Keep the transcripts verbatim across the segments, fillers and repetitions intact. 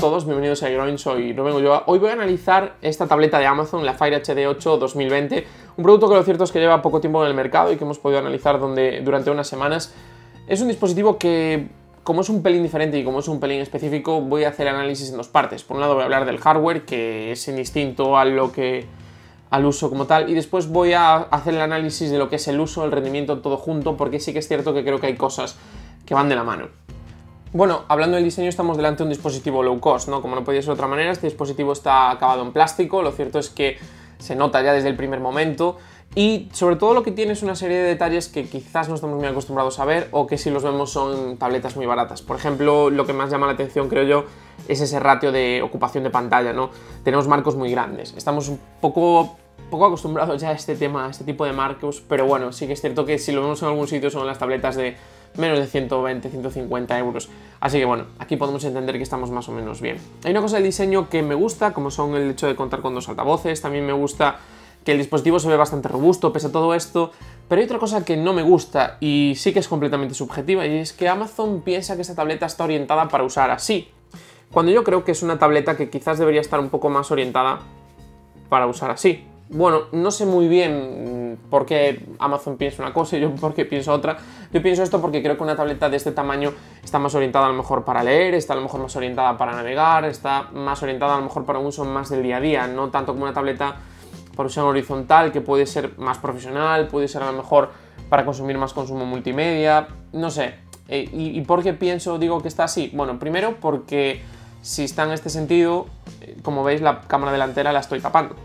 todos, bienvenidos a iGrowing, soy Rubén Ulloa. Hoy voy a analizar esta tableta de Amazon, la Fire H D ocho dos mil veinte, un producto que lo cierto es que lleva poco tiempo en el mercado y que hemos podido analizar donde, durante unas semanas. Es un dispositivo que, como es un pelín diferente y como es un pelín específico, voy a hacer análisis en dos partes. Por un lado voy a hablar del hardware, que es indistinto a lo que, al uso como tal, y después voy a hacer el análisis de lo que es el uso, el rendimiento, todo junto, porque sí que es cierto que creo que hay cosas que van de la mano. Bueno, hablando del diseño, estamos delante de un dispositivo low cost, ¿no? Como no podía ser de otra manera, este dispositivo está acabado en plástico, lo cierto es que se nota ya desde el primer momento y sobre todo lo que tiene es una serie de detalles que quizás no estamos muy acostumbrados a ver o que si los vemos son tabletas muy baratas. Por ejemplo, lo que más llama la atención, creo yo, es ese ratio de ocupación de pantalla, ¿no? Tenemos marcos muy grandes, estamos un poco... poco acostumbrados ya a este tema, a este tipo de marcos, pero bueno, sí que es cierto que si lo vemos en algún sitio son las tabletas de menos de ciento veinte, ciento cincuenta euros, así que bueno, aquí podemos entender que estamos más o menos bien. Hay una cosa del diseño que me gusta, como son el hecho de contar con dos altavoces, también me gusta que el dispositivo se ve bastante robusto pese a todo esto, pero hay otra cosa que no me gusta y sí que es completamente subjetiva, y es que Amazon piensa que esta tableta está orientada para usar así, cuando yo creo que es una tableta que quizás debería estar un poco más orientada para usar así. Bueno, no sé muy bien por qué Amazon piensa una cosa y yo por qué pienso otra. Yo pienso esto porque creo que una tableta de este tamaño está más orientada a lo mejor para leer, está a lo mejor más orientada para navegar, está más orientada a lo mejor para un uso más del día a día, no tanto como una tableta para usar horizontal, que puede ser más profesional, puede ser a lo mejor para consumir más consumo multimedia, no sé. ¿Y, y por qué pienso, digo que está así? Bueno, primero porque si está en este sentido, como veis la cámara delantera la estoy tapando.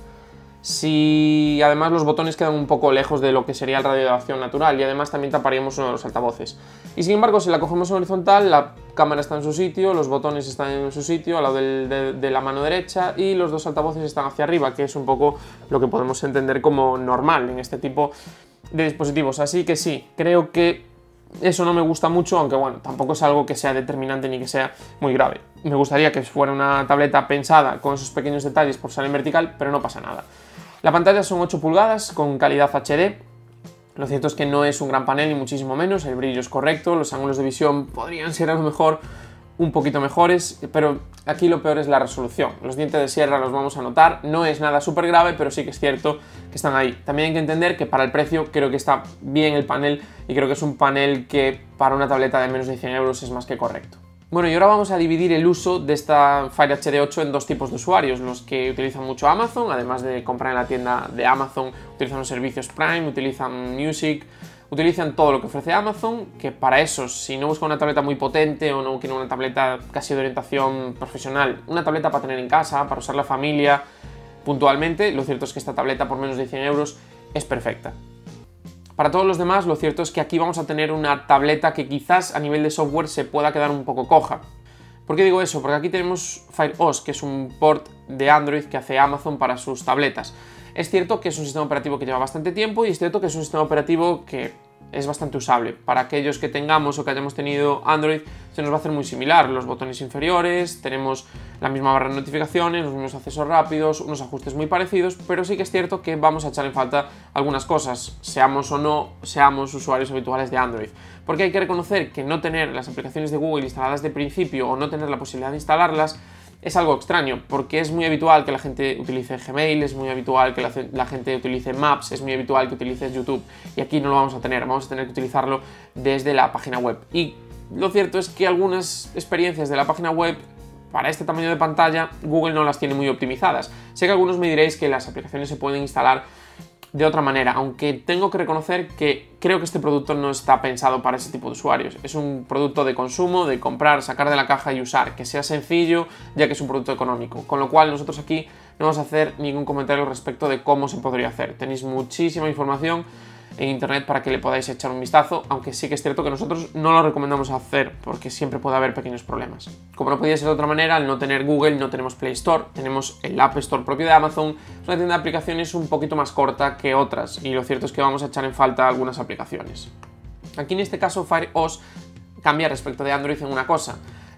Si además los botones quedan un poco lejos de lo que sería el radio de acción natural y además también taparíamos uno de los altavoces. Y sin embargo, si la cogemos en horizontal, la cámara está en su sitio, los botones están en su sitio, al lado del, de, de la mano derecha, y los dos altavoces están hacia arriba, que es un poco lo que podemos entender como normal en este tipo de dispositivos. Así que sí, creo que eso no me gusta mucho, aunque bueno, tampoco es algo que sea determinante ni que sea muy grave. Me gustaría que fuera una tableta pensada con esos pequeños detalles por ser en vertical, pero no pasa nada. La pantalla son ocho pulgadas con calidad H D. Lo cierto es que no es un gran panel ni muchísimo menos, el brillo es correcto, los ángulos de visión podrían ser a lo mejor un poquito mejores, pero aquí lo peor es la resolución. Los dientes de sierra los vamos a notar, no es nada súper grave, pero sí que es cierto que están ahí. También hay que entender que para el precio creo que está bien el panel y creo que es un panel que para una tableta de menos de cien euros es más que correcto. Bueno, y ahora vamos a dividir el uso de esta Fire H D ocho en dos tipos de usuarios, los que utilizan mucho Amazon, además de comprar en la tienda de Amazon, utilizan los servicios Prime, utilizan Music, utilizan todo lo que ofrece Amazon, que para esos, si no buscan una tableta muy potente o no quieren una tableta casi de orientación profesional, una tableta para tener en casa, para usar la familia puntualmente, lo cierto es que esta tableta por menos de cien euros es perfecta. Para todos los demás, lo cierto es que aquí vamos a tener una tableta que quizás a nivel de software se pueda quedar un poco coja. ¿Por qué digo eso? Porque aquí tenemos Fire O S, que es un port de Android que hace Amazon para sus tabletas. Es cierto que es un sistema operativo que lleva bastante tiempo y es cierto que es un sistema operativo que es bastante usable. Para aquellos que tengamos o que hayamos tenido Android, se nos va a hacer muy similar. Los botones inferiores, tenemos la misma barra de notificaciones, los mismos accesos rápidos, unos ajustes muy parecidos, pero sí que es cierto que vamos a echar en falta algunas cosas, seamos o no seamos usuarios habituales de Android. Porque hay que reconocer que no tener las aplicaciones de Google instaladas de principio o no tener la posibilidad de instalarlas es algo extraño, porque es muy habitual que la gente utilice Gmail, es muy habitual que la, la gente utilice Maps, es muy habitual que utilice YouTube, y aquí no lo vamos a tener, vamos a tener que utilizarlo desde la página web. Y lo cierto es que algunas experiencias de la página web, para este tamaño de pantalla, Google no las tiene muy optimizadas. Sé que algunos me diréis que las aplicaciones se pueden instalar de otra manera, aunque tengo que reconocer que creo que este producto no está pensado para ese tipo de usuarios. Es un producto de consumo, de comprar, sacar de la caja y usar, que sea sencillo, ya que es un producto económico. Con lo cual nosotros aquí no vamos a hacer ningún comentario respecto de cómo se podría hacer. Tenéis muchísima información en internet para que le podáis echar un vistazo, aunque sí que es cierto que nosotros no lo recomendamos hacer porque siempre puede haber pequeños problemas. Como no podía ser de otra manera, al no tener Google no tenemos Play Store, tenemos el App Store propio de Amazon, es una tienda de aplicaciones un poquito más corta que otras y lo cierto es que vamos a echar en falta algunas aplicaciones. Aquí en este caso Fire O S cambia respecto de Android en una cosa.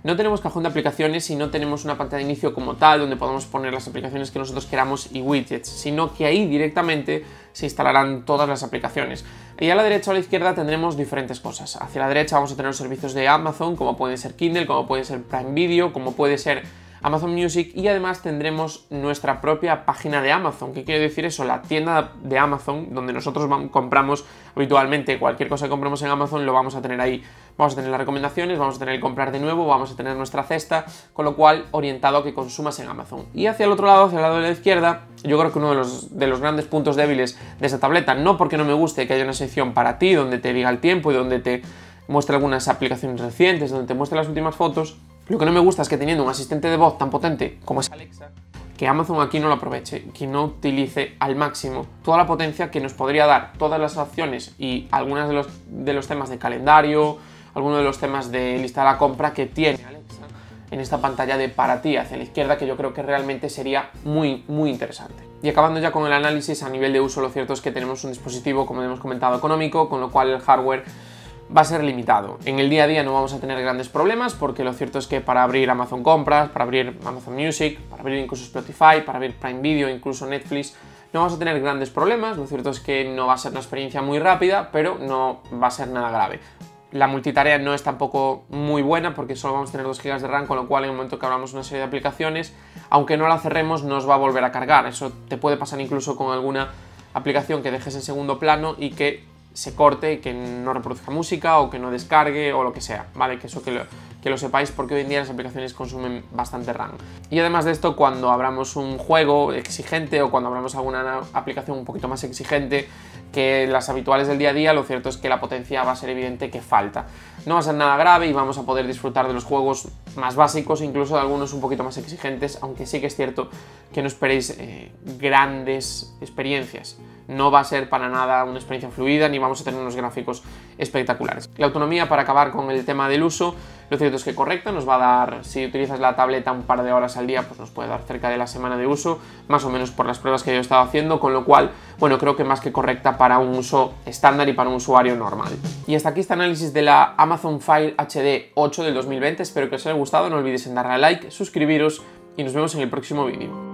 no tenemos cajón de aplicaciones y no tenemos una pantalla de inicio como tal donde podamos poner las aplicaciones que nosotros queramos y widgets, sino que ahí directamente se instalarán todas las aplicaciones. Y a la derecha o a la izquierda tendremos diferentes cosas. Hacia la derecha vamos a tener los servicios de Amazon, como pueden ser Kindle, como puede ser Prime Video, como puede ser Amazon Music, y además tendremos nuestra propia página de Amazon. ¿Qué quiere decir eso? La tienda de Amazon, donde nosotros compramos habitualmente cualquier cosa que compremos en Amazon, lo vamos a tener ahí. Vamos a tener las recomendaciones, vamos a tener el comprar de nuevo, vamos a tener nuestra cesta, con lo cual orientado a que consumas en Amazon. Y hacia el otro lado, hacia el lado de la izquierda, yo creo que uno de los, de los grandes puntos débiles de esta tableta, no porque no me guste que haya una sección para ti, donde te diga el tiempo y donde te muestre algunas aplicaciones recientes, donde te muestre las últimas fotos. Lo que no me gusta es que teniendo un asistente de voz tan potente como es Alexa, que Amazon aquí no lo aproveche, que no utilice al máximo toda la potencia que nos podría dar todas las opciones y algunos de los, de los temas de calendario, algunos de los temas de lista de la compra que tiene Alexa en esta pantalla de para ti hacia la izquierda, que yo creo que realmente sería muy, muy interesante. Y acabando ya con el análisis a nivel de uso, lo cierto es que tenemos un dispositivo, como hemos comentado, económico, con lo cual el hardware va a ser limitado. En el día a día no vamos a tener grandes problemas porque lo cierto es que para abrir Amazon Compras, para abrir Amazon Music, para abrir incluso Spotify, para abrir Prime Video, incluso Netflix, no vamos a tener grandes problemas. Lo cierto es que no va a ser una experiencia muy rápida, pero no va a ser nada grave. La multitarea no es tampoco muy buena porque solo vamos a tener dos gigas de RAM, con lo cual en el momento que abramos una serie de aplicaciones, aunque no la cerremos, nos va a volver a cargar. Eso te puede pasar incluso con alguna aplicación que dejes en segundo plano y que se corte, que no reproduzca música o que no descargue o lo que sea, ¿vale? Que eso que lo, que lo sepáis, porque hoy en día las aplicaciones consumen bastante RAM. Y además de esto, cuando abramos un juego exigente o cuando abramos alguna aplicación un poquito más exigente que las habituales del día a día, lo cierto es que la potencia va a ser evidente que falta. No va a ser nada grave y vamos a poder disfrutar de los juegos más básicos, incluso de algunos un poquito más exigentes, aunque sí que es cierto que no esperéis eh, grandes experiencias. No va a ser para nada una experiencia fluida ni vamos a tener unos gráficos espectaculares. La autonomía, para acabar con el tema del uso, lo cierto es que correcta, nos va a dar, si utilizas la tableta un par de horas al día, pues nos puede dar cerca de la semana de uso, más o menos por las pruebas que yo he estado haciendo, con lo cual, bueno, creo que más que correcta para un uso estándar y para un usuario normal. Y hasta aquí este análisis de la Amazon Fire H D ocho del dos mil veinte, espero que os haya gustado, no olvidéis en darle a like, suscribiros y nos vemos en el próximo vídeo.